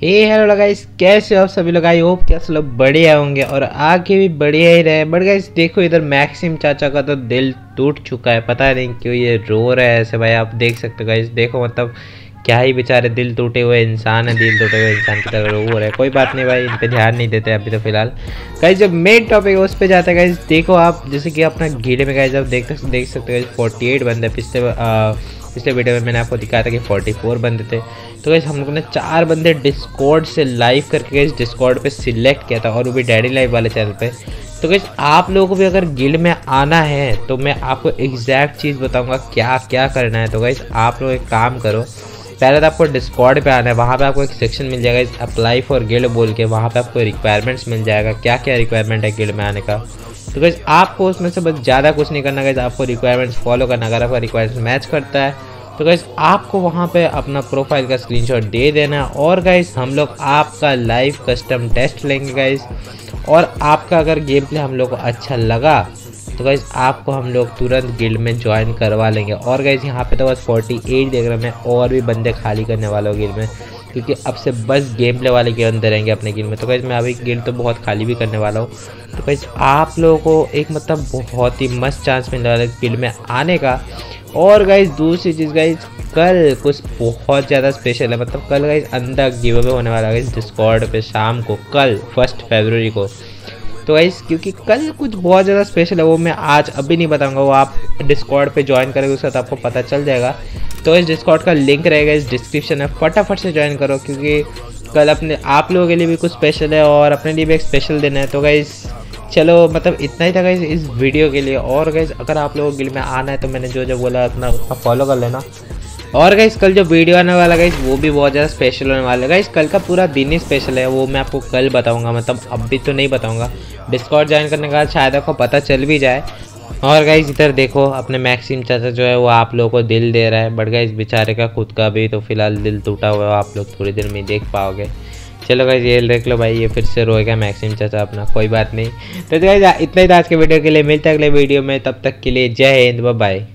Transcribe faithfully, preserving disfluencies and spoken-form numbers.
हे hello guys, कैसे हो आप सभी लोग। आई होप कि आप सब लोग बढ़िया होंगे और आगे भी बढ़िया ही रहे। बट गाइस देखो, इधर मैक्सिम चाचा का तो दिल टूट चुका है, पता नहीं क्यों ये रो रहा है ऐसे। भाई आप देख सकते हो गाइस, देखो मतलब क्या ही बेचारे दिल टूटे हुए इंसान है, दिल टूटे हुए इंसान की तरह रो रहा है। कोई बात नहीं भाई, इन पे ध्यान नहीं देते अभी तो फिलहाल। गाइस जब मेन टॉपिक है उस पर जाता है गाइस, देखो आप जैसे कि अपना गीले में गाइस आप देख देख सकते हो फोर्टी एट बंदे। पिछले पिछले वीडियो में मैंने आपको दिखाया था कि फोर्टी फोर बंदे थे। तो गाइस हम लोगों ने चार बंदे डिस्कॉर्ड से लाइव करके गाइस डिस्कॉर्ड पे सिलेक्ट किया था, और वो भी डैडी लाइव वाले चैनल पे। तो गाइस आप लोगों को भी अगर गिल्ड में आना है तो मैं आपको एग्जैक्ट चीज़ बताऊंगा क्या क्या करना है। तो गाइस आप लोग एक काम करो, पहले तो आपको डिस्कॉर्ड पे आना है। वहाँ पे आपको एक सेक्शन मिल जाएगा अप्लाई फॉर गिल्ड बोल के, वहाँ पे आपको रिक्वायरमेंट्स मिल जाएगा क्या क्या रिक्वायरमेंट है गिल्ड में आने का। तो गाइस आपको उसमें से बस ज़्यादा कुछ नहीं करना गाइस, आपको रिक्वायरमेंट्स फॉलो करना। अगर आपका रिक्वायरमेंट्स मैच करता है तो गाइस आपको वहाँ पे अपना प्रोफाइल का स्क्रीनशॉट दे देना है, और गाइस हम लोग आपका लाइव कस्टम टेस्ट लेंगे गाइस। और आपका अगर गेम प्ले हम लोग को अच्छा लगा तो गाइस आपको हम लोग तुरंत गिल्ड में ज्वाइन करवा लेंगे। और गाइस यहाँ पे तो बस फोर्टी एट देख रहा मैं, और भी बंदे खाली करने वाला हूँ गिल्ड में, क्योंकि अब से बस गेम प्ले वाले के अंदर रहेंगे अपने गिल्ड में। तो गाइस मैं अभी गिल्ड तो बहुत खाली भी करने वाला हूँ। तो गाइस आप लोगों को एक मतलब बहुत ही मस्त चांस मिलने वाला है गिल्ड में आने का। और गाइस दूसरी चीज़ गाइस, कल कुछ बहुत ज़्यादा स्पेशल है, मतलब कल गाइस अंदर गिव अवे होने वाला है डिस्कॉर्ड पे शाम को, कल फर्स्ट फरवरी को। तो गाइस क्योंकि कल कुछ बहुत ज़्यादा स्पेशल है, वो मैं आज अभी नहीं बताऊंगा, वो आप डिस्कॉर्ड पे ज्वाइन करेंगे उसके बाद आपको पता चल जाएगा। तो इस डिस्कॉर्ड का लिंक रहेगा इस डिस्क्रिप्शन में, फटाफट से ज्वाइन करो, क्योंकि कल अपने आप लोगों के लिए भी कुछ स्पेशल है और अपने लिए भी एक स्पेशल दिन है। तो गाइस चलो मतलब इतना ही था गाइस इस वीडियो के लिए। और गाइस अगर आप लोगों को गिल्ड में आना है तो मैंने जो जो बोला अपना उसका फॉलो कर लेना। और गाइस कल जो वीडियो आने वाला गाइस वो भी बहुत ज़्यादा स्पेशल होने वाला है गाइस। कल का पूरा दिन ही स्पेशल है, वो मैं आपको कल बताऊंगा, मतलब अभी तो नहीं बताऊंगा। डिस्कॉर्ड ज्वाइन करने के बाद शायद आपको पता चल भी जाए। और गाइस इधर देखो अपने मैक्सिम चाचा जो है वो आप लोगों को दिल दे रहा है, बट गाइस बेचारे का खुद का भी तो फिलहाल दिल टूटा हुआ है, आप लोग थोड़ी देर में देख पाओगे। चलो गाइस ये देख लो भाई, ये फिर से रोएगा मैक्सिम चाचा अपना, कोई बात नहीं। तो गाइस इतना ही था आज के वीडियो के लिए, मिलता है अगले वीडियो में, तब तक के लिए जय हिंद, बाय बाय।